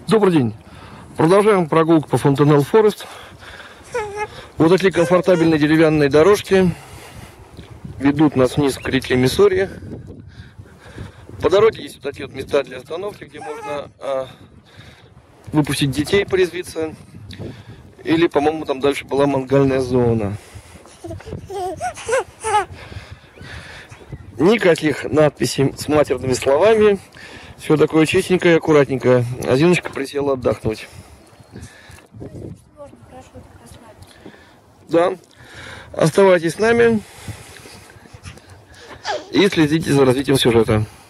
Добрый день. Продолжаем прогулку по Фонтенелл Форест. Вот такие комфортабельные деревянные дорожки ведут нас вниз к реке Миссури. По дороге есть вот такие вот места для остановки, где можно выпустить детей порезвиться. Или, по-моему, там дальше была мангальная зона. Никаких надписей с матерными словами. Все такое чистенькое и аккуратненькое. А Зиночка присела отдохнуть. Да. Оставайтесь с нами и следите за развитием сюжета.